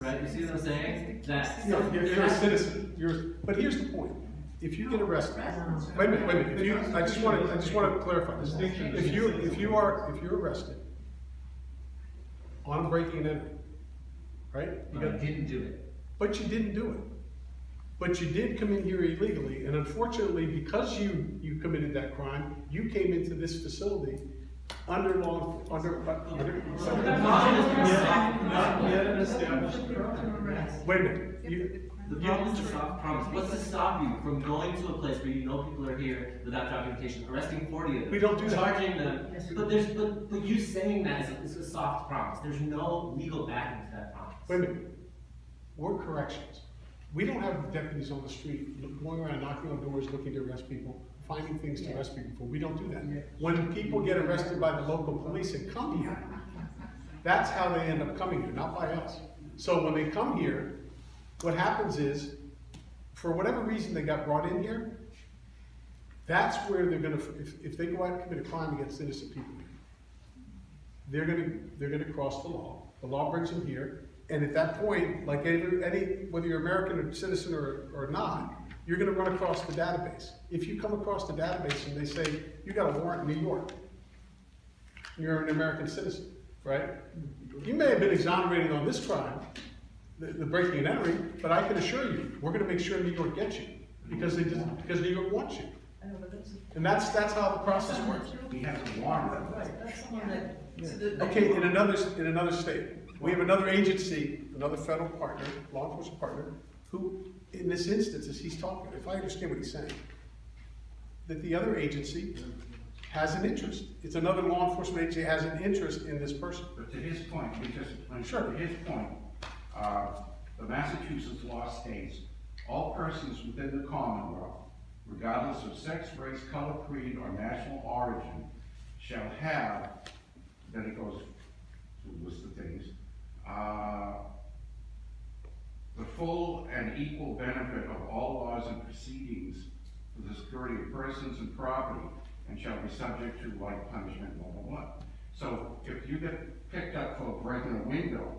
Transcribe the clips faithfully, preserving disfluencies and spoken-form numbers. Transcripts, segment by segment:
right? You see what I'm saying? That You're, you're, you're a citizen. You're, but here's the point. If you get arrested, wait a minute, wait a minute. If you, I just want to, I just want to clarify this. If you, if you are, if you're arrested on breaking and entering, right? You I got, didn't do it. but you didn't do it. But you did come in here illegally, and unfortunately, because you, you committed that crime, you came into this facility under law, under, uh, under. Not yet an established crime. Wait a minute. You, The problem is the soft promise. What's to stop you from going to a place where you know people are here without documentation, arresting forty of them? We don't do that. Charging them. But there's, but, but you saying that is a, is a soft promise. There's no legal backing to that promise. Wait a minute. We're corrections. We don't have deputies on the street look- going around knocking on doors, looking to arrest people, finding things to arrest people for. We don't do that. When people get arrested by the local police and come here, that's how they end up coming here, not by us. So when they come here, what happens is, for whatever reason they got brought in here, that's where they're gonna, if, if they go out and commit a crime against innocent people, they're gonna, they're gonna cross the law. The law brings them here, and at that point, like any, any whether you're American or citizen or, or not, you're gonna run across the database. If you come across the database and they say, you got a warrant in New York, you're an American citizen, right? You may have been exonerated on this crime, the, the breaking and entering, but I can assure you, we're gonna make sure New York gets you, because they did, because New York wants you. And that's, that's how the process works. We have to warn them. Okay, in another, in another state, we have another agency, another federal partner, law enforcement partner, who, in this instance, as he's talking, if I understand what he's saying, that the other agency has an interest. It's another law enforcement agency has an interest in this person. But to his point, we just, Sure. to his point, uh, the Massachusetts law states, all persons within the Commonwealth, regardless of sex, race, color, creed, or national origin, shall have, then it goes to a list of things, uh, the full and equal benefit of all laws and proceedings for the security of persons and property, and shall be subject to like punishment, blah, blah, blah. So if you get picked up for breaking a window,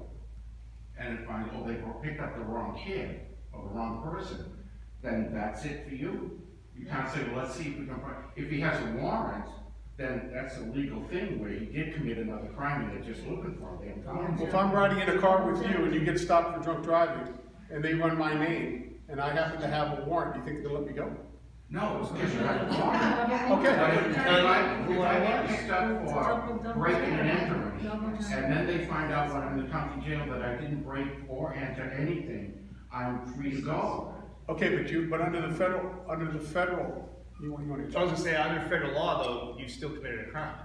and it finds, oh, they picked up the wrong kid, or the wrong person, then that's it for you. You can't say, well, let's see if we can find, if he has a warrant, then that's a legal thing where he did commit another crime and they're just looking for him, they haven't found Well, him. if I'm riding in a car with you and you get stopped for drunk driving, and they run my name, and I happen to have a warrant, you think they'll let me go? No, it's because you have a warrant. Okay. If I, if I get picked up for breaking and entering, and then they find out when I'm in the county jail that I didn't break or enter anything, I'm free to go. Okay, but you, but under the federal, under the federal, you want, you want to. I was gonna say, under federal law though, you still committed a crime.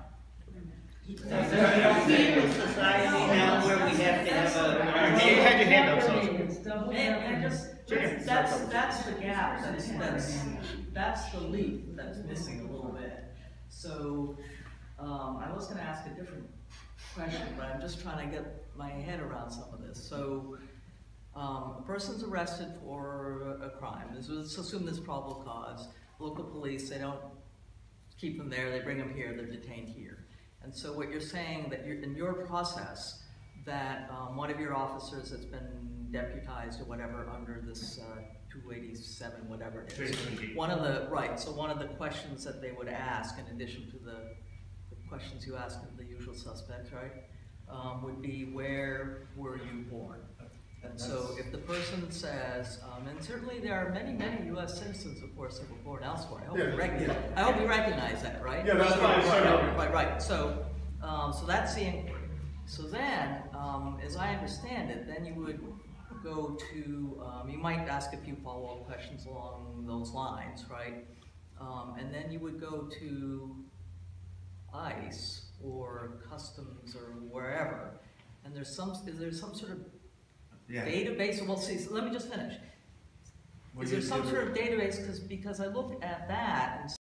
There's a legal society now where we have to have a. You had your hand up, so. And, and just, that's, that's, that's the gap, that's, that's, that's the leap that's missing a little bit. So, um, I was gonna ask a different question, but I'm just trying to get my head around some of this. So, um, a person's arrested for a crime, let's assume this probable cause. Local police, they don't keep them there, they bring them here, they're detained here. And so what you're saying, that you're, in your process, that um, one of your officers that's been deputized or whatever under this uh, two eighty-seven, whatever it is, one of the, right, so one of the questions that they would ask, in addition to the, the questions you ask of the usual suspects, right, um, would be, where were you born? And so if the person says, um, and certainly there are many, many U S citizens, of course, that were born elsewhere. I hope, Yeah, you, recognize, yeah. I hope you recognize that, right? Yeah, that's why I right, said right, it. right, right. So, um, so that's the inquiry. So then, um, as I understand it, then you would go to, um, you might ask a few follow-up questions along those lines, right? Um, and then you would go to ICE or Customs or wherever, and there's some, is there some sort of Yeah. database? Well, see, so let me just finish. Well, Is there you- some sort of database, because because I looked at that and